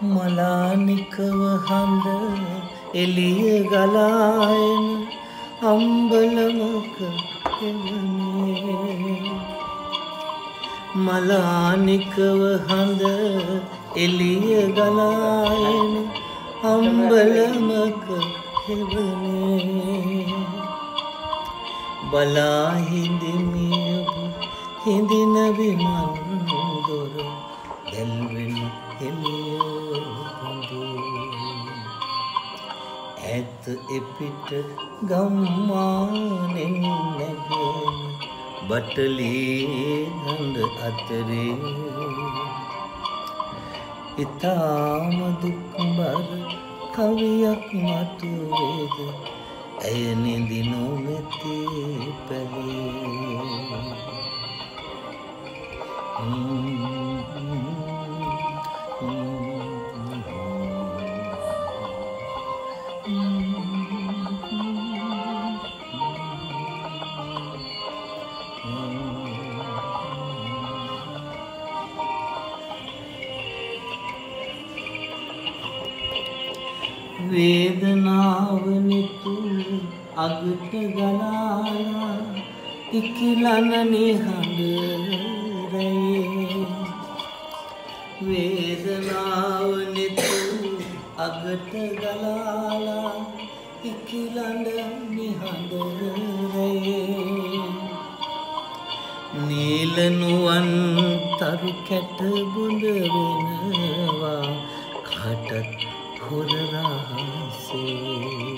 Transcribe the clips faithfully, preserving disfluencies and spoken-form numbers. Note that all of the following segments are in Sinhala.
මලානිකව හඳ එළිය ගලායන අම්බලමක එවනේ මලානිකව හඳ එළිය ගලායන අම්බලමක එවනේ බලා හිඳිමිය හිඳින විමන් දොර දැල්වෙන එළිය හඳු ඇත එපිට ගම්මානෙන් නැගෙන බටලී හඳ අතරේ ඉතාම දුක්බර කවියක් මතුවේද ඇය නිදි නොමැති පැලේ වේදනාව නිතුරු අගට ගලාලා ඉකිලන නිහඬ රැයේ වේදනාව නිතුරු අගට ගලාලා ඉකිලන නිහඬ රැයේ නීල නුවන් තරු කැට බුඳ වෙනවා කාටත් හොර රහසේ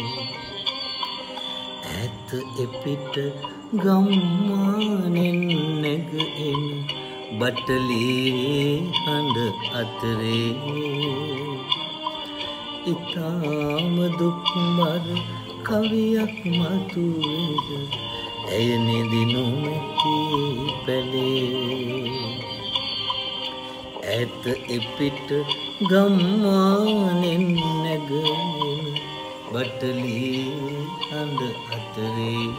ඇත එපිට ගම්මානෙන් නැගෙන බටලී හඬ අතරේ ඉතාම දුක්බර කවියක් මතුවේද ඇය නිදි නොමැති පැලේ ඇත එපිට ගම්මානෙන් නැගෙන බටලී හඳ අතරේ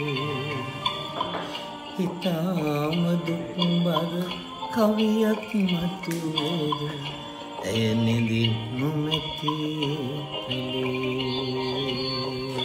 ඉතාම දුක්බර කවියක් මතුවේද ඇය නිදි නොමැති පැලේ